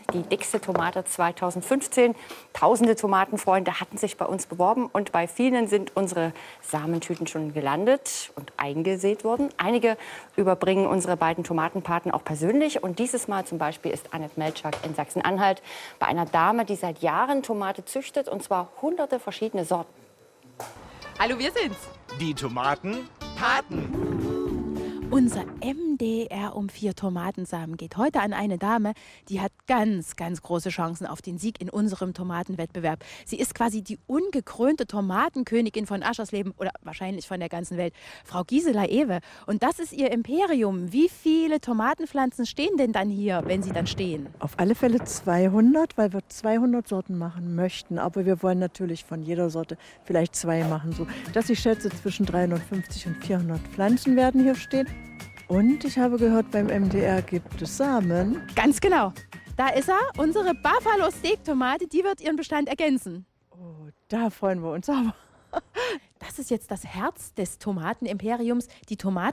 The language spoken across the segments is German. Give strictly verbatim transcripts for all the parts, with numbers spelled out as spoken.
die dickste Tomate zweitausendfünfzehn. Tausende Tomatenfreunde hatten sich bei uns beworben und bei vielen sind unsere Samentüten schon gelandet und eingesät worden. Einige überbringen unsere beiden Tomatenpaten auch persönlich. Und dieses Mal zum Beispiel ist Annette Melczak in Sachsen-Anhalt bei einer Dame, die seit Jahren Tomate züchtet, und zwar hunderte verschiedene Sorten. Hallo, wir sind's. Die Tomatenpaten. Unser M D R um vier Tomatensamen geht heute an eine Dame, die hat ganz, ganz große Chancen auf den Sieg in unserem Tomatenwettbewerb. Sie ist quasi die ungekrönte Tomatenkönigin von Aschersleben oder wahrscheinlich von der ganzen Welt, Frau Gisela Ewe. Und das ist ihr Imperium. Wie viele Tomatenpflanzen stehen denn dann hier, wenn sie dann stehen? Auf alle Fälle zweihundert, weil wir zweihundert Sorten machen möchten. Aber wir wollen natürlich von jeder Sorte vielleicht zwei machen, so dass ich schätze, zwischen dreihundertfünfzig und vierhundert Pflanzen werden hier stehen. Und ich habe gehört, beim M D R gibt es Samen. Ganz genau. Da ist er, unsere Buffalo Steak Tomate, die wird ihren Bestand ergänzen. Oh, da freuen wir uns aber. Das ist jetzt das Herz des Tomatenimperiums, die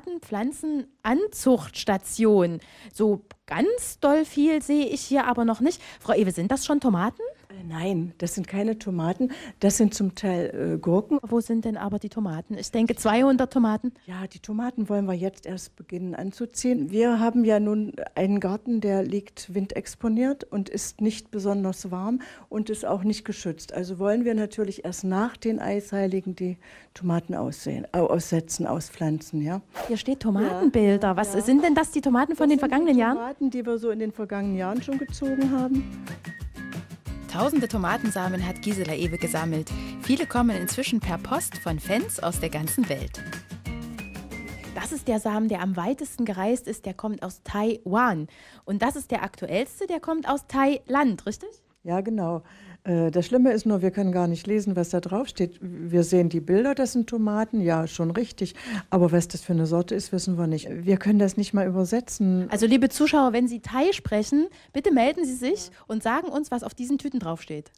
Tomatenpflanzenanzuchtstation. So ganz doll viel sehe ich hier aber noch nicht. Frau Ewe, sind das schon Tomaten? Nein, das sind keine Tomaten, das sind zum Teil äh, Gurken. Wo sind denn aber die Tomaten? Ich denke zweihundert Tomaten. Ja, die Tomaten wollen wir jetzt erst beginnen anzuziehen. Wir haben ja nun einen Garten, der liegt windexponiert und ist nicht besonders warm und ist auch nicht geschützt. Also wollen wir natürlich erst nach den Eisheiligen die Tomaten aussehen, äh, aussetzen, auspflanzen. Ja? Hier steht Tomatenbilder. Was ja. sind denn das, die Tomaten von das den vergangenen die Jahren? Tomaten, die wir so in den vergangenen Jahren schon gezogen haben. Tausende Tomatensamen hat Gisela Ewe gesammelt. Viele kommen inzwischen per Post von Fans aus der ganzen Welt. Das ist der Samen, der am weitesten gereist ist. Der kommt aus Taiwan. Und das ist der aktuellste, der kommt aus Thailand, richtig? Ja, genau. Das Schlimme ist nur, wir können gar nicht lesen, was da drauf steht. Wir sehen die Bilder, das sind Tomaten, ja, schon richtig. Aber was das für eine Sorte ist, wissen wir nicht. Wir können das nicht mal übersetzen. Also, liebe Zuschauer, wenn Sie Thai sprechen, bitte melden Sie sich und sagen uns, was auf diesen Tüten draufsteht.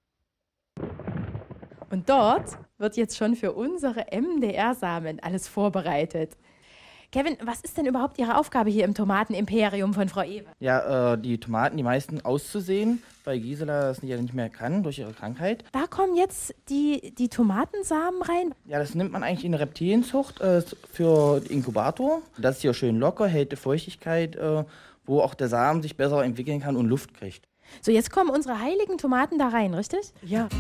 Und dort wird jetzt schon für unsere M D R-Samen alles vorbereitet. Kevin, was ist denn überhaupt Ihre Aufgabe hier im Tomatenimperium von Frau Ewe? Ja, äh, die Tomaten, die meisten auszusehen, weil Gisela das ja nicht mehr kann durch ihre Krankheit. Da kommen jetzt die, die Tomatensamen rein? Ja, das nimmt man eigentlich in der Reptilienzucht äh, für den Inkubator. Das ist hier schön locker, hält die Feuchtigkeit, äh, wo auch der Samen sich besser entwickeln kann und Luft kriegt. So, jetzt kommen unsere heiligen Tomaten da rein, richtig? Ja.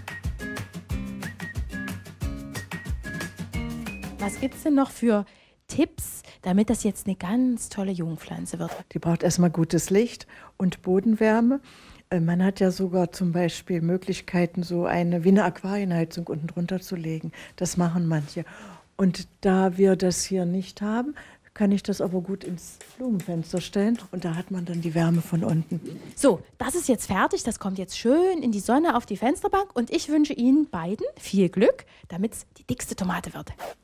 Was gibt's denn noch für Tipps, damit das jetzt eine ganz tolle Jungpflanze wird? Die braucht erstmal gutes Licht und Bodenwärme. Man hat ja sogar zum Beispiel Möglichkeiten, so eine wie eine Aquarienheizung unten drunter zu legen. Das machen manche. Und da wir das hier nicht haben, kann ich das aber gut ins Blumenfenster stellen und da hat man dann die Wärme von unten. So, das ist jetzt fertig, das kommt jetzt schön in die Sonne auf die Fensterbank und ich wünsche Ihnen beiden viel Glück, damit es die dickste Tomate wird.